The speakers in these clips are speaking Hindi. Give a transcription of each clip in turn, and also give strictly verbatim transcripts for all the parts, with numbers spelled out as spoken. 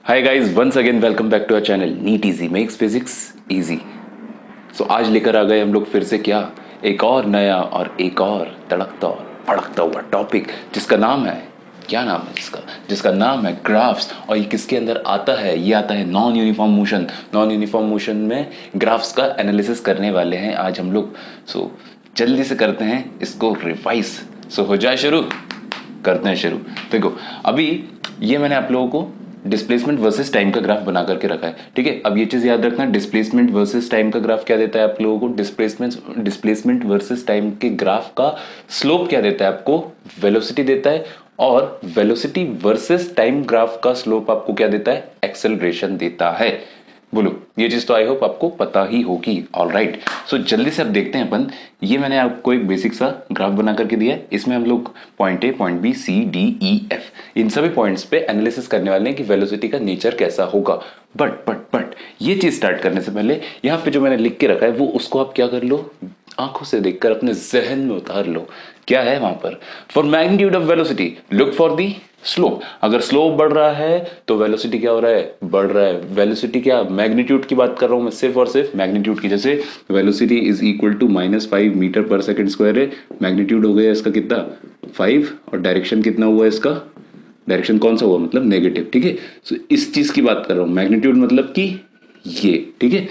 Hi guys, once again welcome back to our channel NEET easy makes physics easy. So आज लेकर आ गए हम लोग फिर से क्या, एक और नया और एक और तड़कता और भड़कता हुआ टॉपिक जिसका नाम है, क्या नाम है जिसका जिसका नाम है ग्राफ्स। और ये किसके अंदर आता है? ये आता है non uniform motion. Non uniform motion में ग्राफ्स का एनालिसिस करने वाले हैं आज हम लोग। सो जल्दी से करते हैं इसको रिवाइज। सो हो जाए शुरू, करते हैं शुरू। देखो अभी ये मैंने आप लोगों को डिस्प्लेसमेंट वर्सेस टाइम का ग्राफ बना करके रखा है, ठीक है। अब ये चीज याद रखना, डिस्प्लेसमेंट वर्सेस टाइम का ग्राफ क्या देता है आप लोगों को? डिस्प्लेसमेंट डिस्प्लेसमेंट वर्सेस टाइम के ग्राफ का स्लोप क्या देता है आपको? वेलोसिटी देता है। और वेलोसिटी वर्सेस टाइम ग्राफ का स्लोप आपको क्या देता है? एक्सेलरेशन देता है। बोलो, ये चीज तो आई होप आपको पता ही होगी। ऑल राइट, सो जल्दी से अब देखते हैं अपन। ये मैंने आपको एक बेसिक सा ग्राफ बना करके दिया है। इसमें हम लोग point A, point B, C, D, E, F इन सभी पॉइंट्स पे एनालिसिस करने वाले हैं कि वेलोसिटी का नेचर कैसा होगा। बट बट बट ये चीज स्टार्ट करने से पहले यहाँ पे जो मैंने लिख के रखा है वो उसको आप क्या कर लो, आंखों से देखकर अपने जहन में उतार लो। क्या है वहां पर? For magnitude of velocity look for the slope. अगर स्लोप बढ़ रहा है तो वेलोसिटी क्या हो रहा है? बढ़ रहा है। वेलोसिटी क्या, मैग्नीट्यूड की बात कर रहा हूं मैं, सिर्फ और सिर्फ मैग्नीट्यूड की। जैसे velocity is equal to minus five metre per second square है, मैग्नीट्यूड हो गया इसका कितना? फाइव। और डायरेक्शन कितना हुआ इसका? डायरेक्शन कौन सा हुआ? मतलब नेगेटिव, ठीक है। सो इस चीज की बात कर रहा हूं, मैग्नीट्यूड मतलब कि ये, ठीक है।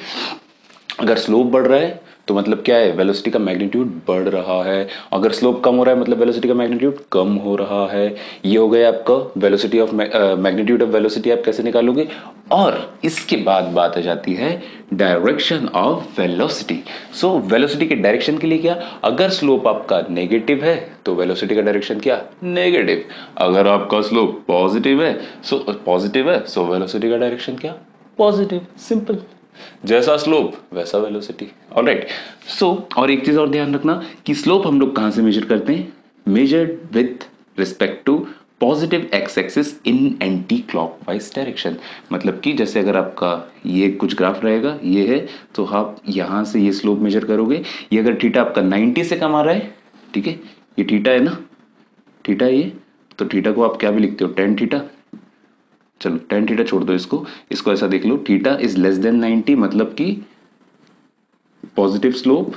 अगर स्लोप बढ़ रहा है तो मतलब क्या है? वेलोसिटी का मैग्नीट्यूड बढ़ रहा है। अगर स्लोप कम हो रहा है मतलब वेलोसिटी का मैग्नीट्यूड कम हो रहा है। ये हो गया आपका velocity of magnitude of velocity. आप कैसे निकालोगे? और इसके बाद बात आ जाती है direction of velocity. So velocity के डायरेक्शन के लिए क्या, अगर स्लोप आपका नेगेटिव है तो वेलोसिटी का डायरेक्शन क्या? नेगेटिव। अगर आपका स्लोप पॉजिटिव है सो पॉजिटिव है सो वेलोसिटी का डायरेक्शन क्या? पॉजिटिव। सिंपल, जैसा स्लोप वैसा वेलोसिटी। ऑलराइट, सो और एक चीज और ध्यान रखना कि स्लोप हम लोग कहां से मेजर करते हैं? Measured with respect to positive x axis in anti clockwise direction. मतलब कि जैसे अगर आपका ये कुछ ग्राफ रहेगा, ये है, तो आप यहां से ये स्लोप मेजर करोगे। ये अगर थीटा आपका नाइंटी से कम आ रहा है, ठीक है, ये थीटा है ना, थीटा ये, तो थीटा को आप क्या भी लिखते हो? Tan theta. चलो टेन थीटा छोड़ दो, इसको इसको ऐसा देख लो, theta is less than ninety मतलब कि पॉजिटिव स्लोप,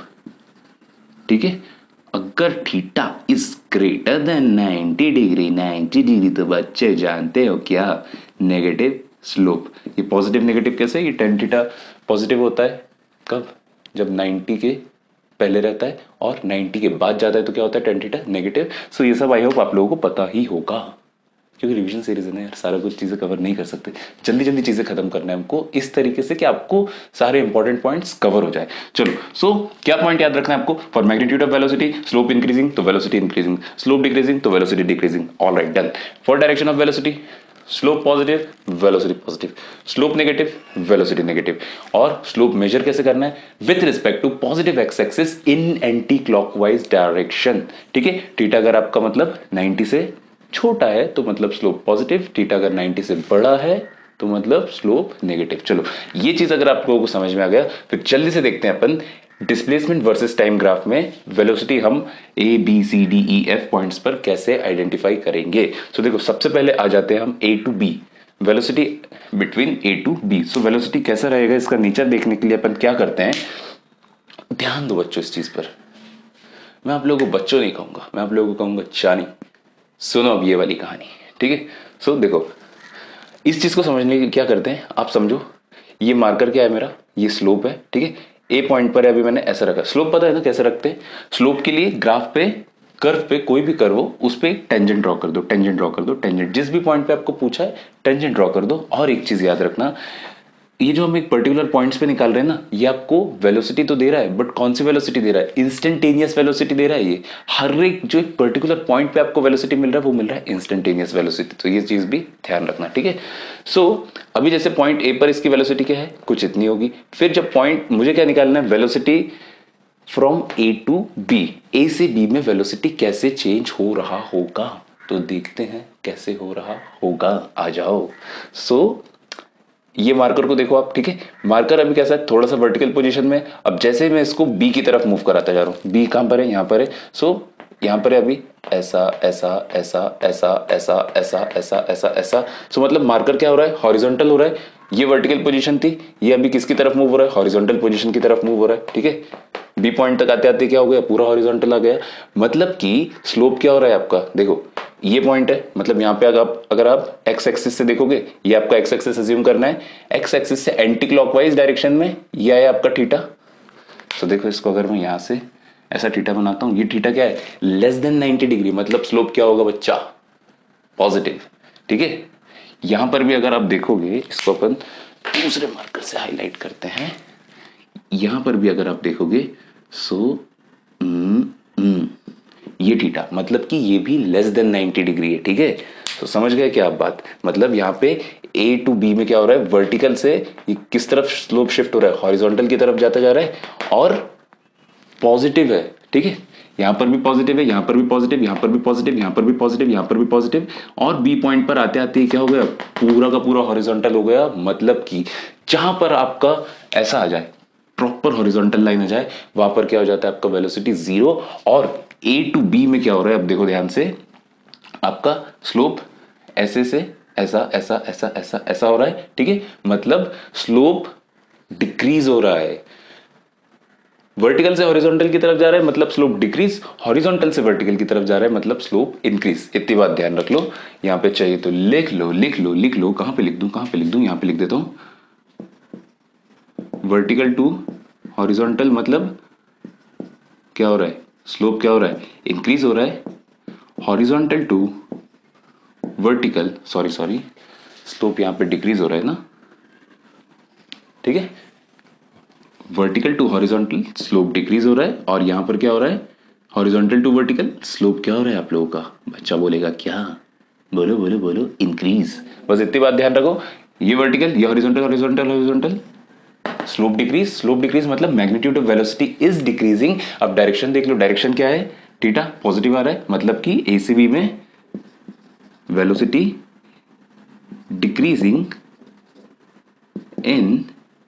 ठीक है। अगर theta is greater than ninety degree, ninety degree तो बच्चे जानते हो क्या? Negative slope. ये पॉजिटिव नेगेटिव कैसे? ये टेन थीटा पॉजिटिव होता है कब? जब नाइंटी के पहले रहता है, और नाइंटी के बाद जाता है तो क्या होता है? Tan theta negative. सो ये सब आई होप आप लोगों को पता ही होगा, क्योंकि रिवीजन सीरीज है ना यार, सारा कुछ चीजें कवर नहीं कर सकते। जल्दी जल्दी चीजें खत्म करना है हमको इस तरीके से कि आपको सारे इंपॉर्टेंट पॉइंट्स कवर हो जाए। चलो, सो so, क्या पॉइंट याद रखना है आपको? For magnitude of velocity slope increasing तो वेलोसिटी इंक्रीजिंग, स्लोप डिक्रीजिंग तो velocity decreasing. All right, done. For direction of velocity slope positive, velocity positive, slope negative, velocity negative. और स्लोप मेजर कैसे करना है? With respect to positive x axis in anti clockwise direction, ठीक है। थीटा अगर आपका मतलब नाइंटी से छोटा है तो मतलब स्लोप पॉजिटिव, थीटा अगर नाइंटी से बड़ा है तो मतलब स्लोप नेगेटिव। चलो, ये चीज अगर आप लोगों को समझ में आ गया, फिर जल्दी से देखते हैं अपन डिस्प्लेसमेंट वर्सेस टाइम ग्राफ में वेलोसिटी हम A B C D E F points पर कैसे आइडेंटिफाई करेंगे। सो देखो, सबसे पहले आ जाते हैं हम A to B, velocity between A to B. So velocity कैसा रहेगा इसका नेचर देखने के लिए अपन क्या करते हैं, ध्यान दो बच्चों इस चीज पर। मैं आप लोगों को बच्चों नहीं कहूंगा, मैं आप लोगों को कहूंगा चानी। सुनो अब ये वाली कहानी, ठीक है। सो देखो, इस चीज को समझने के लिए क्या करते हैं आप समझो। ये मार्कर क्या है मेरा? ये स्लोप है, ठीक है। ए पॉइंट पर अभी मैंने ऐसा रखा। स्लोप पता है ना कैसे रखते हैं? स्लोप के लिए ग्राफ पे, कर्व पे, कोई भी कर्व हो उस पे टेंजेंट ड्रॉ कर दो, टेंजेंट ड्रॉ कर दो, टेंजेंट जिस भी पॉइंट पे आपको पूछा है टेंजेंट ड्रॉ कर दो। और एक चीज याद रखना, ये जो हम एक पर्टिकुलर पॉइंट्स पे निकाल रहे हैं ना, ये आपको वेलोसिटी तो दे रहा है, बट कौन सी वेलोसिटी दे रहा है? इंस्टेंटेनियस वेलोसिटी दे रहा है। ये हर एक जो एक पर्टिकुलर पॉइंट पे आपको वेलोसिटी मिल रहा है वो मिल रहा है इंस्टेंटेनियस वेलोसिटी। तो ये चीज भी ध्यान रखना, ठीक है। सो अभी जैसे पॉइंट ए पर इसकी वेलोसिटी क्या है? कुछ इतनी होगी। फिर जब पॉइंट, मुझे क्या निकालना है? Velocity from A to B, A से बी में वेलोसिटी कैसे चेंज हो रहा होगा, तो देखते हैं कैसे हो रहा होगा। आ जाओ। सो so, ये मार्कर को देखो आप, ठीक है। मार्कर अभी कैसा है? थोड़ा सा वर्टिकल पोजीशन में। अब जैसे मैं इसको बी की तरफ मूव कराता जा रहा हूं, बी कहां पर है? यहां पर है। सो यहां पर है अभी ऐसा ऐसा ऐसा ऐसा ऐसा ऐसा ऐसा ऐसा ऐसा। सो मतलब मार्कर क्या हो रहा है, हॉरिजॉन्टल हो रहा है। ये वर्टिकल पोजीशन थी, ये अभी किसकी तरफ मूव हो रहा है, हॉरिजॉन्टल पोजीशन की तरफ मूव हो रहा है। ठीक है, बी पॉइंट तक आते आते क्या हो गया, पूरा हॉरिजॉन्टल आ गया। मतलब कि स्लोप क्या हो रहा है आपका, देखो ये पॉइंट है, मतलब यहाँ पे अगर आप अगर आप एक्स एक्सिस से देखोगे, ये आपका एक्स एक्सिस अज्यूम करना है, एक्स एक्सिस से एंटी क्लॉकवाइज डायरेक्शन में ये है आपका थीटा। तो देखो इसको अगर मैं यहां से ऐसा थीटा बनाता हूं, ये थीटा क्या है, लेस देन नाइंटी डिग्री, मतलब स्लोप क्या होगा बच्चा, पॉजिटिव। ठीक है, यहां पर भी अगर आप देखोगे, इसको अपन दूसरे मार्कर से हाईलाइट करते हैं, यहां पर भी अगर आप देखोगे सो ये थीटा, मतलब कि ये भी लेस देन नाइंटी डिग्री है। ठीक है, तो समझ गए क्या आप बात, मतलब यहाँ पे ए टू बी में क्या हो रहा है, वर्टिकल से ये किस तरफ स्लोप शिफ्ट हो रहा है, हॉरिजॉन्टल की तरफ जाता जा रहा है और पॉजिटिव है। ठीक है, यहां पर भी पॉजिटिव है, यहां पर भी पॉजिटिव, यहां पर भी पॉजिटिव, यहां पर भी पॉजिटिव, यहां पर भी पॉजिटिव, और बी पॉइंट पर आते आते क्या हो गया, पूरा का पूरा हॉरिजॉन्टल हो गया। मतलब कि जहां पर आपका ऐसा आ जाए, प्रॉपर हॉरिजॉन्टल लाइन आ जाए, वहां पर क्या हो जाता है आपका वेलोसिटी जीरो। और ए टू बी में क्या हो रहा है, अब देखो ध्यान से, आपका स्लोप ऐसे से ऐसा ऐसा ऐसा ऐसा ऐसा हो रहा है। ठीक है, मतलब स्लोप डिक्रीज हो रहा है, वर्टिकल से हॉरिजॉन्टल की तरफ जा रहा है मतलब स्लोप डिक्रीज, हॉरिजॉन्टल से वर्टिकल की तरफ जा रहा है मतलब स्लोप इंक्रीज। इतनी बात ध्यान रख लो, यहां पे चाहिए तो लिख लो लिख लो लिख लो, कहां पे लिख दूं कहां पे लिख दूं, यहां पे लिख देता हूं, वर्टिकल टू हॉरिजॉन्टल मतलब क्या हो रहा है, स्लोप क्या हो रहा है, इंक्रीज हो रहा है। Horizontal to vertical, sorry sorry slope यहां पे डिक्रीज हो रहा है ना। ठीक है, vertical to horizontal slope decrease हो रहा है, और यहां पर क्या हो रहा है, हॉरिजॉन्टल टू वर्टिकल स्लोप क्या हो रहा है, आप लोगों का बच्चा बोलेगा क्या, बोलो बोलो बोलो, इंक्रीज। बस इतनी बात ध्यान रखो, ये वर्टिकल, ये horizontal, horizontal horizontal, slope decrease, slope decrease मतलब magnitude of velocity is decreasing. अब डायरेक्शन देख लो, डायरेक्शन क्या है, थीटा पॉजिटिव आ रहा है, मतलब कि एसीबी में velocity decreasing in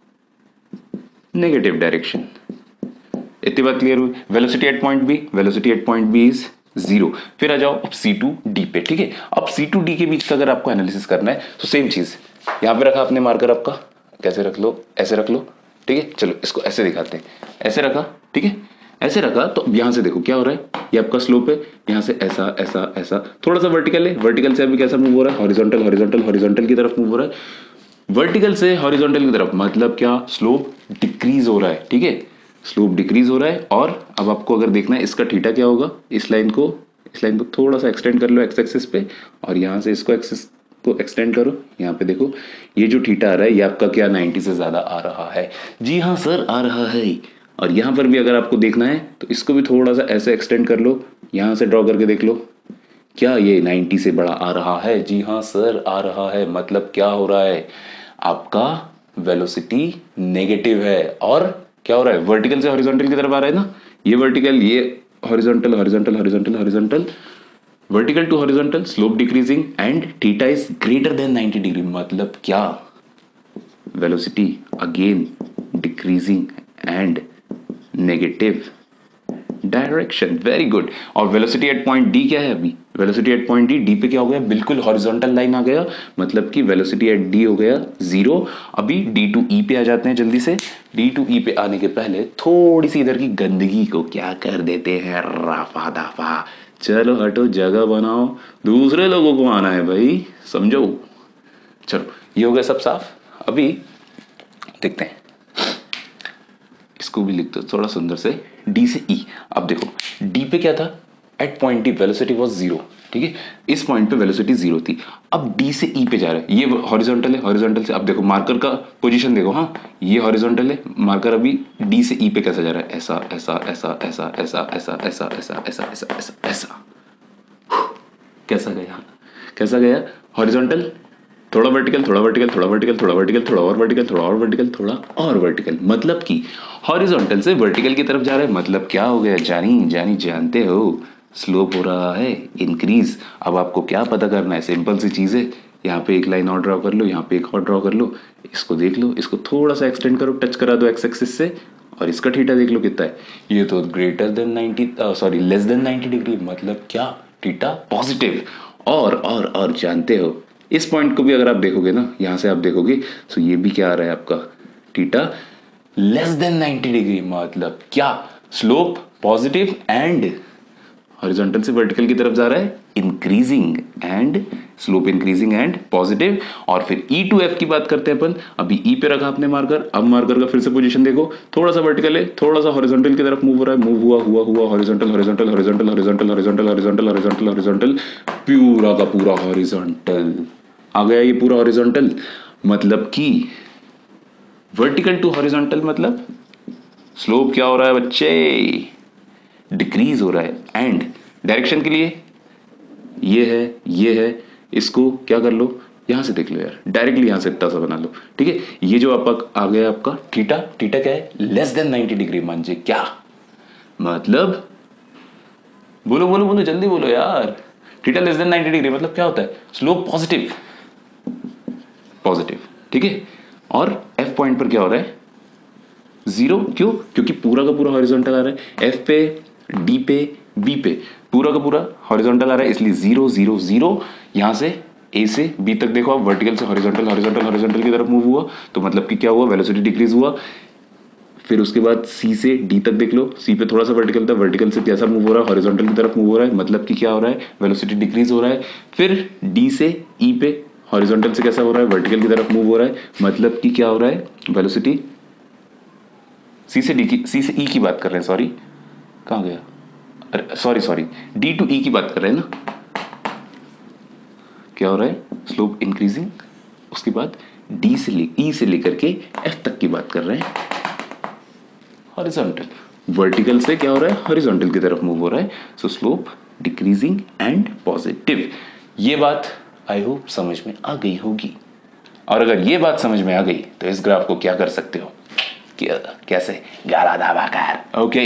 negative direction. इतनी बात क्लियर हुई। Velocity at point B, velocity at point B is zero. फिर आ जाओ अब सी टू डी पे। ठीक है, अब सी टू डी के बीच का अगर आपको एनालिसिस करना है तो सेम चीज, यहां पे रखा आपने मार्कर आपका, कैसे रख लो, ऐसे रख लो। ठीक है, चलो इसको ऐसे दिखाते हैं, ऐसे रखा। ठीक है, ऐसे रखा तो यहां से देखो क्या हो रहा है, ये आपका स्लोप है, यहां से ऐसा ऐसा ऐसा, थोड़ा सा वर्टिकल है, वर्टिकल से अभी कैसा मूव हो रहा है, हॉरिजॉन्टल हॉरिजॉन्टल हॉरिजॉन्टल की तरफ मूव हो रहा है, वर्टिकल से हॉरिजॉन्टल की तरफ, मतलब क्या, स्लोप डिक्रीज हो रहा है। ठीक है, स्लोप डिक्रीज हो रहा है। और अब आपको अगर देखना है इसका थीटा क्या होगा, इस लाइन को इस लाइन को थोड़ा सा एक्सटेंड कर लो एक्स एक्सिस पे, और यहां से इसको एक्सिस को एक्सटेंड करो, यहाँ पे देखो ये जो थीटा आ रहा है ये आपका क्या नाइंटी से ज्यादा आ रहा है। जी हाँ सर आ रहा है। और यहां पर भी अगर आपको देखना है तो इसको भी थोड़ा सा ऐसे एक्सटेंड कर लो, यहां से ड्रॉ करके देख लो, क्या ये नाइंटी से बड़ा आ रहा है, जी हाँ सर आ रहा है। मतलब क्या हो रहा है, आपका वेलोसिटी नेगेटिव है, और क्या हो रहा है, वर्टिकल से हॉरिजॉन्टल की तरफ आ रहा है ना, ये वर्टिकल, ये horizontal horizontal horizontal horizontal, vertical to horizontal, slope decreasing and theta is greater than ninety degree. मतलब क्या, velocity again decreasing and negative direction, very good. और वेलोसिटी एट पॉइंट डी क्या है, अभी velocity at point D, D पे क्या हो गया, बिल्कुल हॉरिजॉन्टल लाइन आ गया, मतलब कि वेलोसिटी एट डी हो गया जीरो। अभी डी टू ई पे आ जाते हैं जल्दी से। डी टू ई पे आने के पहले थोड़ी सी इधर की गंदगी को क्या कर देते हैं, रफा दफा, चलो हटो जगह बनाओ, दूसरे लोगों को आना है भाई, समझो। चलो ये हो गया सब साफ। अभी देखते हैं, इसको भी लिख दो थोड़ा सुंदर से, डी से ई। अब देखो डी पे क्या था, at point D velocity was zero. ठीक है, इस पॉइंट पे वेलोसिटी जीरो थी। अब डी से ई पे जा रहा है, ये हॉरिजॉन्टल है, हॉरिजॉन्टल से अब देखो मार्कर का पोजीशन देखो, हाँ ये हॉरिजॉन्टल है, मार्कर अभी डी से ई पे कैसा जा रहा है, ऐसा ऐसा ऐसा ऐसा ऐसा ऐसा ऐसा ऐसा ऐसा ऐसा ऐसा ऐसा, कैसा गया कैसा गया, हॉरिजॉन्टल, थोड़ा वर्टिकल, थोड़ा वर्टिकल, थोड़ा वर्टिकल, थोड़ा वर्टिकल, थोड़ा और वर्टिकल, थोड़ा और वर्टिकल, थोड़ा और वर्टिकल, मतलब कि हॉरिजॉन्टल से वर्टिकल की तरफ जा रहा है। मतलब क्या हो गया, जानी जानी जानते हो, स्लोप हो रहा है इंक्रीज। अब आपको क्या पता करना है, सिंपल सी चीज है, यहाँ पे एक लाइन और ड्रॉ कर लो, यहाँ पे एक और ड्रॉ कर लो, इसको देख लो, इसको थोड़ा सा एक्सटेंड करो, टच करा दो एक्स एक्सिस से, और इसका थीटा देख लो कितना है, ये तो greater than ninety, sorry less than ninety degree, मतलब क्या, थीटा पॉजिटिव। और और और जानते हो इस पॉइंट को भी अगर आप देखोगे ना, यहां से आप देखोगे तो ये भी क्या आ रहा है आपका, theta less than ninety degree, मतलब क्या, स्लोप पॉजिटिव एंड हॉरिजॉन्टल से वर्टिकल की तरफ जा रहा है, increasing and slope increasing and positive. और फिर ई टू एफ की बात करते हैं अपन, अभी ई पे रखा आपने मार्कर, अब मार्कर का फिर से पोजीशन देखो, थोड़ा सा वर्टिकल है, थोड़ा सा हॉरिजॉन्टल की तरफ मूव हो रहा है, मूव हुआ हुआ हुआ horizontal horizontal horizontal horizontal horizontal horizontal horizontal horizontal, पूरा का पूरा हॉरिजॉन्टल आ गया, ये पूरा हॉरिजॉन्टल। मतलब कि वर्टिकल टू हॉरिजॉन्टल मतलब स्लोप क्या हो रहा है बच्चे, डिक्रीज हो रहा है। एंड डायरेक्शन के लिए ये है, ये है, इसको क्या कर लो, यहां से देख लो यार, डायरेक्टली यहां से इतना सा बना लो, ठीक है। ये जो आपका आ गया आपका थीटा, थीटा क्या है, लेस देन नाइन्टी डिग्री, मान जे क्या मतलब, बोलो बोलो बोलो जल्दी बोलो यार, theta less than ninety degree मतलब क्या होता है, स्लोप पॉजिटिव, पॉजिटिव, ठीक है। और एफ पॉइंट पर क्या हो रहा है, जीरो, क्यों, क्योंकि पूरा का पूरा हॉरिजॉन्टल आ रहा है, एफ पे, डी पे, बी पे पूरा का पूरा हॉरिजॉन्टल आ रहा है, इसलिए जीरो जीरो जीरो। यहां से ए से बी तक देखो आप, वर्टिकल से हॉरिजॉन्टल हॉरिजॉन्टल हॉरिजॉन्टल की तरफ मूव हुआ, तो मतलब कि क्या हुआ, वेलोसिटी डिक्रीज हुआ। फिर उसके बाद सी से डी तक देख लो, सी पे थोड़ा सा वर्टिकल था, वर्टिकल से कैसा मूव हो रहा है, हॉरिजॉन्टल की तरफ मूव हो रहा है, मतलब कि क्या हो रहा है, वेलोसिटी डिक्रीज हो रहा है। फिर डी से ई पे हॉरिजॉन्टल से कैसा हो रहा है, वर्टिकल की तरफ मूव हो रहा है, मतलब कि क्या हो रहा है, वेलोसिटी, सी से डी की, सी से ई की बात कर रहे हैं, सॉरी कहां गया, अरे sorry sorry D to E की बात कर रहे हैं ना, क्या हो रहा है, स्लोप इंक्रीजिंग। उसके बाद डी से ले ई से लेकर के एफ तक की बात कर रहे हैं, हॉरिजॉन्टल, वर्टिकल से क्या हो रहा है, हॉरिजॉन्टल की तरफ मूव हो रहा है, so slope decreasing and positive. ये बात आई होप समझ में आ गई होगी। और अगर ये बात समझ में आ गई तो इस ग्राफ को क्या कर सकते हो, कैसे, गाला धाबाकार, ओके।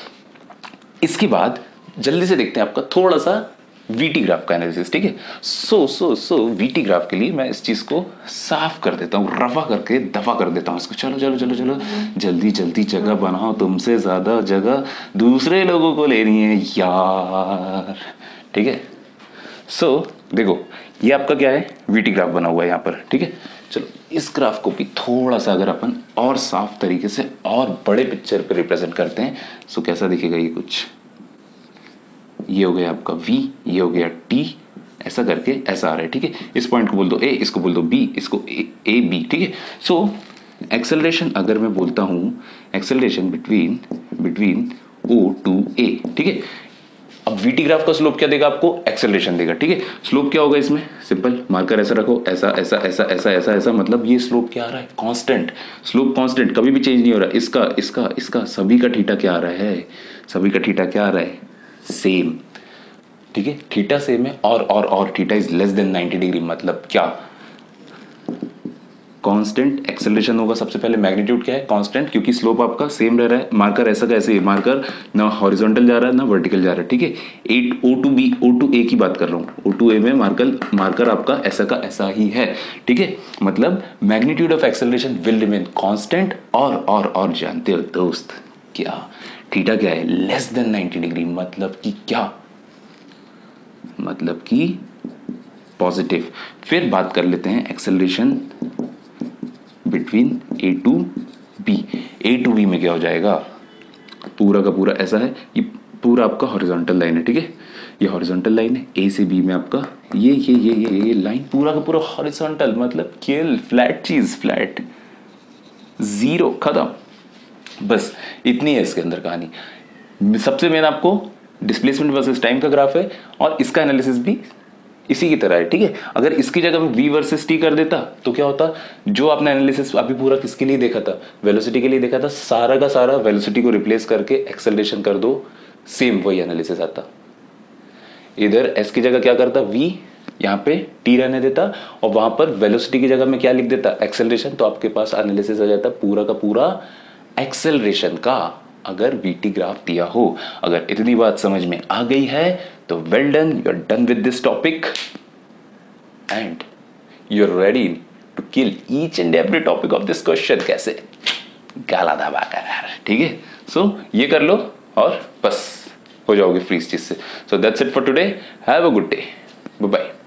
इसके बाद जल्दी से देखते हैं आपका थोड़ा सा वीटी ग्राफ का एनालिसिस, ठीक है। सो सो सो वीटी ग्राफ के लिए मैं इस चीज को साफ कर देता हूं, रफा करके दफा कर देता हूं इसको, चलो चलो चलो चलो जल्दी जल्दी जगह बनाओ, तुमसे ज्यादा जगह दूसरे लोगों को लेनी है यार, ठीक है। सो देखो ये आपका क्या है, वीटी ग्राफ बना हुआ है यहाँ पर, ठीक है। चलो इस ग्राफ को भी थोड़ा सा अगर अपन और साफ तरीके से और बड़े पिक्चर पे रिप्रेजेंट करते हैं, सो कैसा दिखेगा ये, कुछ ये हो गया आपका V, ये हो गया T, ऐसा करके ऐसा आ रहा है, ठीक है। इस पॉइंट को बोल दो A, इसको बोल दो B, इसको A, A B, ठीक है। सो एक्सेलरेशन अगर मैं बोलता हूं, acceleration between between O to A, ठीक है। अब वीटी ग्राफ का स्लोप क्या देगा आपको, एक्सेलरेशन देगा, ठीक है। स्लोप क्या होगा इसमें, सिंपल, मार्कर ऐसा रखो, ऐसा ऐसा ऐसा ऐसा ऐसा ऐसा, मतलब ये स्लोप क्या आ रहा है, कांस्टेंट, स्लोप कांस्टेंट, कभी भी चेंज नहीं हो रहा। इसका इसका इसका सभी का थीटा क्या आ रहा है, सभी का थीटा क्या आ रहा है, सेम, ठीक है, थीटा सेम है। और और और theta is less than ninety degree, मतलब क्या, कांस्टेंट एक्सेलरेशन होगा। सबसे पहले मैग्नीट्यूड क्या है, कांस्टेंट, क्योंकि स्लोप आपका सेम रह रहा है। मार्कर ऐसा कैसे, मार्कर ना हॉरिजॉन्टल जा रहा है ना वर्टिकल जा रहा है, ठीक है। At O to B, O to A की बात कर रहा हूँ, ओ टू ए में मार्कर मार्कर आपका ऐसा का ऐसा ही है, ठीक है। मतलब magnitude of acceleration will remain constant. और और और जानते हो दोस्त क्या, थीटा क्या है, लेस देन नाइन्टी डिग्री, मतलब कि क्या, मतलब कि पॉजिटिव। फिर बात कर लेते हैं acceleration between A to B, A to B में क्या हो जाएगा, पूरा का पूरा ऐसा है, ये पूरा आपका हॉरिजॉन्टल लाइन है, ठीक है, ये हॉरिजॉन्टल लाइन है। ए से बी में आपका ये ये ये ये ये लाइन पूरा का पूरा हॉरिजॉन्टल, मतलब किल, फ्लैट चीज, फ्लैट, जीरो, खत्म, बस इतनी है इसके अंदर कहानी। सबसे मेन आपको डिस्प्लेसमेंट वर्सेस टाइम का ग्राफ है, और इसका एनालिसिस भी इसी की तरह है, ठीक है। अगर इसकी जगह में v वर्सेस t कर देता तो क्या होता, जो आपने एनालिसिस अभी पूरा किसके लिए देखा था, वेलोसिटी के लिए देखा था, सारा का सारा वेलोसिटी को रिप्लेस करके एक्सेलरेशन कर दो, सेम वही एनालिसिस आता। इधर s की जगह क्या करता, v, यहाँ पे t रहने देता, और वहां पर वेलोसिटी की जगह में क्या लिख देता, एक्सेलरेशन, तो आपके पास एनालिसिस आ जाता पूरा का पूरा एक्सेलरेशन का, अगर वीटी ग्राफ दिया हो। अगर इतनी बात समझ में आ गई है तो well done, you are done with this topic and you are ready to kill each and every topic of this question. कैसे, गाला दबा कर, ठीक है। सो ये कर लो और बस हो जाओगे फ्री इस चीज से। So that's it for today, have a good day, bye bye.